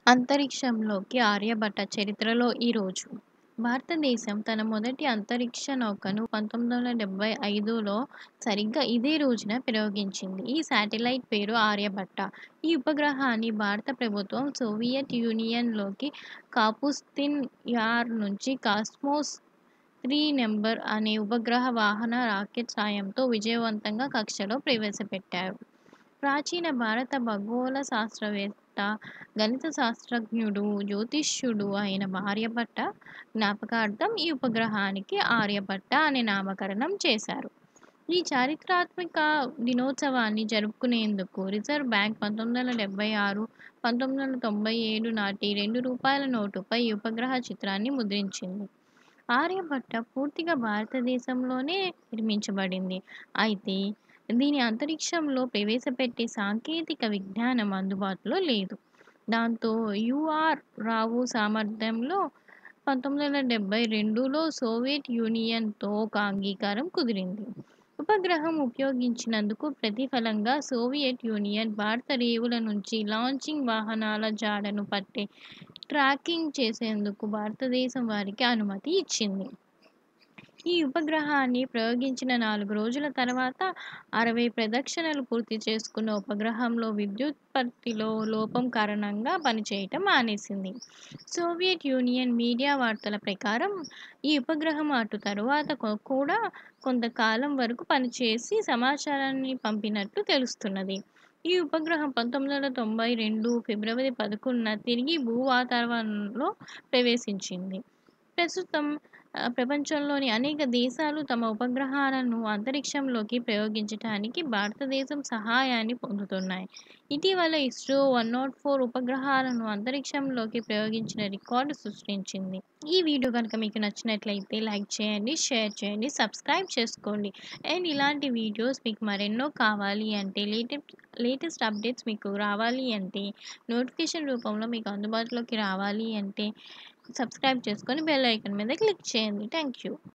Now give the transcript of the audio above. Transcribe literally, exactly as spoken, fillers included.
అంతరిక్షంలోకి ఆర్యభట్ట చరిత్రలో ఈరోజు. భారతదేశం తన మొదటి అంతరిక్ష నౌకను పంతొమ్మిది వందల డెబ్బై ఐదులో సరిగ్గా ఇదే రోజున ప్రయోగించింది. ఈ శాటిలైట్ పేరు ఆర్యభట్ట. ఈ ఉపగ్రహాన్ని భారత ప్రభుత్వం సోవియట్ యూనియన్లోకి కాపుస్తిన్ యార్ నుంచి కాస్మోస్ త్రీ నెంబర్ అనే ఉపగ్రహ వాహన రాకెట్ సాయంతో విజయవంతంగా కక్షలో ప్రవేశపెట్టారు. ప్రాచీన భారత ఖగోళ శాస్త్రవేత్త, గణిత శాస్త్రజ్ఞుడు, జ్యోతిష్యుడు అయిన ఆర్యభట్ట జ్ఞాపకార్థం ఈ ఉపగ్రహానికి ఆర్యభట్ట అని నామకరణం చేశారు. ఈ చారిత్రాత్మక దినోత్సవాన్ని జరుపుకునేందుకు రిజర్వ్ బ్యాంక్ పంతొమ్మిది వందల డెబ్బై ఆరు, పంతొమ్మిది వందల తొంభై ఏడు నాటి రెండు రూపాయల నోటుపై ఈ ఉపగ్రహ చిత్రాన్ని ముద్రించింది. ఆర్యభట్ట పూర్తిగా భారతదేశంలోనే నిర్మించబడింది. అయితే దీని అంతరిక్షంలో ప్రవేశపెట్టే సాంకేతిక విజ్ఞానం అందుబాటులో లేదు. దాంతో యూఆర్ రావు సారథ్యంలో పంతొమ్మిది వందల డెబ్బై రెండులో సోవియట్ యూనియన్తో ఒక అంగీకారం కుదిరింది. ఉపగ్రహం ఉపయోగించినందుకు ప్రతిఫలంగా సోవియట్ యూనియన్ భారత రేవుల నుంచి లాంచింగ్ వాహనాల జాడను పట్టే ట్రాకింగ్ చేసేందుకు భారతదేశం వారికి అనుమతి ఇచ్చింది. ఈ ఉపగ్రహాన్ని ప్రయోగించిన నాలుగు రోజుల తర్వాత అరవై ప్రదక్షిణలు పూర్తి చేసుకున్న ఉపగ్రహంలో విద్యుదుత్పత్తిలో లోపం కారణంగా పనిచేయటం మానేసింది. సోవియట్ యూనియన్ మీడియా వార్తల ప్రకారం ఈ ఉపగ్రహం అటు తరువాత కూడా కొంతకాలం వరకు పనిచేసి సమాచారాన్ని పంపినట్టు తెలుస్తున్నది. ఈ ఉపగ్రహం పంతొమ్మిది వందల తొంభై రెండు ఫిబ్రవరి పదకొండున తిరిగి భూవాతావరణంలో ప్రవేశించింది. ప్రస్తుతం ప్రపంచంలోని అనేక దేశాలు తమ ఉపగ్రహాలను అంతరిక్షంలోకి ప్రయోగించటానికి భారతదేశం సహాయాన్ని పొందుతున్నాయి. ఇటీవల ఇస్రో వన్ నాట్ ఫోర్ ఉపగ్రహాలను అంతరిక్షంలోకి ప్రయోగించిన రికార్డు సృష్టించింది. ఈ వీడియో కనుక మీకు నచ్చినట్లయితే లైక్ చేయండి, షేర్ చేయండి, సబ్స్క్రైబ్ చేసుకోండి. అండ్ ఇలాంటి వీడియోస్ మీకు మరెన్నో కావాలి అంటే లేటెస్ట్ లేటెస్ట్ అప్డేట్స్ మీకు రావాలి అంటే నోటిఫికేషన్ రూపంలో మీకు అందుబాటులోకి రావాలి అంటే సబ్స్క్రైబ్ చేసుకొని బెల్ ఐకాన్ మీద క్లిక్ చేయండి. Thank you.